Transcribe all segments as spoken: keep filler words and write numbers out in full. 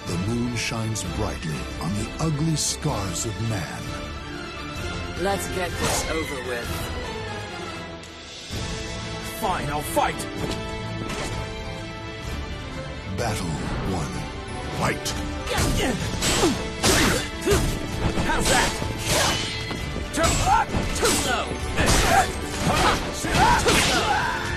The moon shines brightly on the ugly scars of man. Let's get this over with. Fine, I'll fight! Battle one. Fight! How's that? Too slow! Too slow!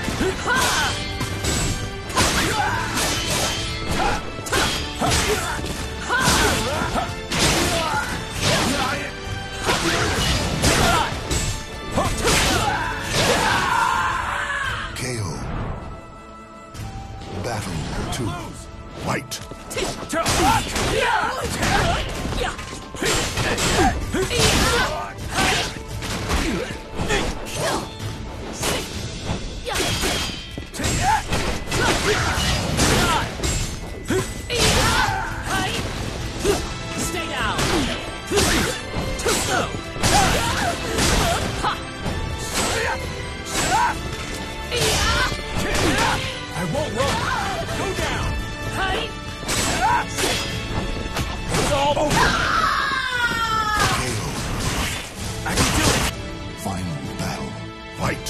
K O. Battle two. Fight! Stay down! Too slow! I won't run! Go down! It's all over! K O. I can do it! Final battle. Fight!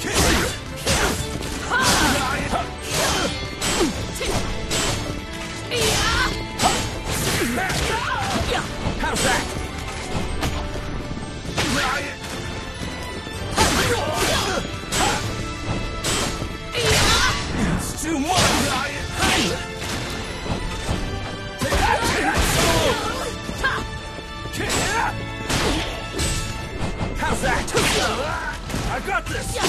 How's that? It's too much! How's that? I got this!